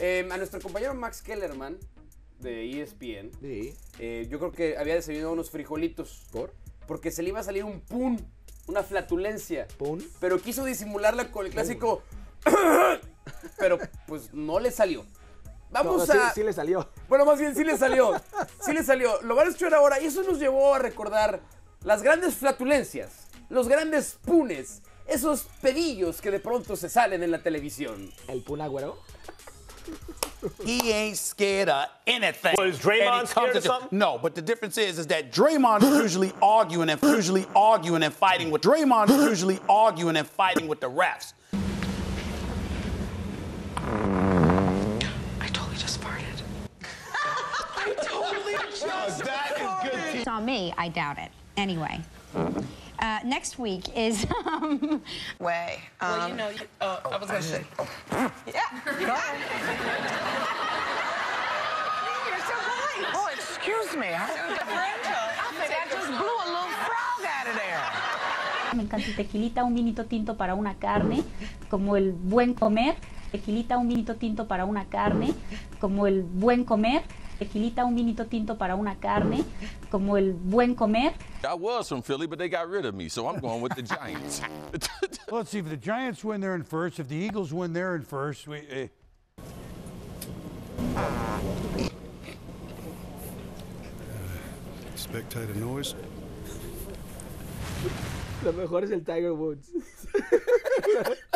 A nuestro compañero Max Kellerman de ESPN, Sí. yo creo que había desayunado unos frijolitos. ¿Por? Porque se le iba a salir un pun, una flatulencia. ¿Pun? Pero quiso disimularla con el clásico... Pero pues no le salió. Vamos No, a... Sí le salió. Bueno, más bien sí le salió. Sí le salió. Lo van a escuchar ahora y eso nos llevó a recordar las grandes flatulencias, los grandes punes, esos pedillos que de pronto se salen en la televisión. ¿El Pun Agüero? He ain't scared of anything. Well, is Draymond And he comes scared of to- something? No, but the difference is that Draymond is usually arguing and fighting with Draymond is usually arguing and fighting with the refs. I totally just farted. It's on me, I doubt it. Anyway, next week is Way. Well, you know, I was gonna say. Yeah. Go ahead. You're so polite. Oh, excuse me. I think I just blew a little frog out of there. Me encanta el tequilita, un vinito tinto para una carne, como el buen comer. Tequilita, un vinito tinto para una carne, como el buen comer. Tequilita, un vinito tinto para una carne, como el buen comer. I was from Philly, but they got rid of me, so I'm going with the Giants. Well, let's see, if the Giants win, they're in first. If the Eagles win, they're in first. Spectator noise. Lo mejor es el Tiger Woods.